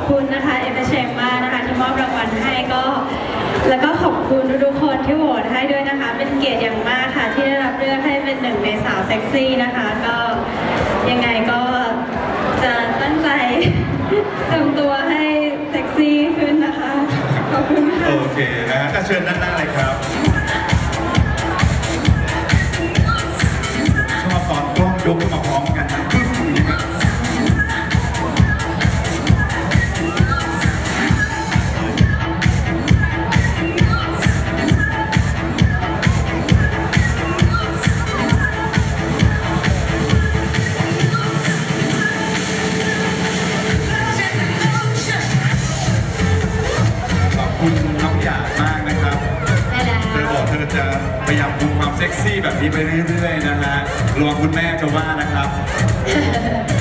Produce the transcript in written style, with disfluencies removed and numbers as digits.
คุณนะคะเอเมเชงมากนะคะที่มอบรางวัลให้ก็แล้วก็ขอบคุณทุกคนที่โหวตให้ด้วยนะคะเป็นเกียรติอย่างมากค่ะที่ได้รับเลือกให้เป็นหนึ่งในสาวเซ็กซี่นะคะก็ยังไงก็จะตั้งใจทำตัวให้เซ็กซี่ขึ้นนะคะขอบคุณค่ะโอเคนะก็เชิญด้านหน้าเลยครับชอบตอนกล้องยกขึ้นมาพร้อมกันนะคุณน้องหยาดมากนะครับเธอบอกเธอจะพยายามคุมความเซ็กซี่แบบนี้ไปเรื่อยๆนะฮะระวังคุณแม่จะว่านะครับ